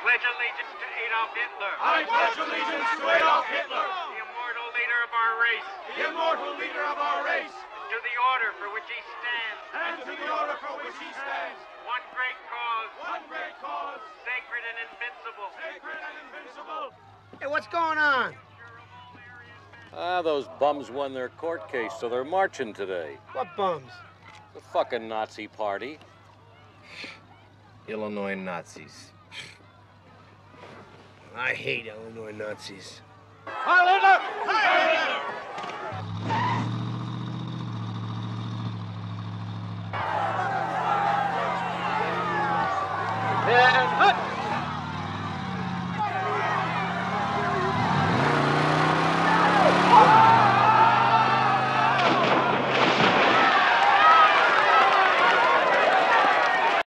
pledge allegiance to Adolf Hitler. I pledge allegiance to Adolf Hitler. The immortal leader of our race. The immortal leader of our race. To the order for which he stands. And to the order for which he stands. One great cause. One great cause. Sacred and invincible. Sacred and invincible. Hey, what's going on? Those bums won their court case, so they're marching today. What bums? The fucking Nazi party. Illinois Nazis. I hate Illinois Nazis. Heil Hitler! Heil Hitler! And hut!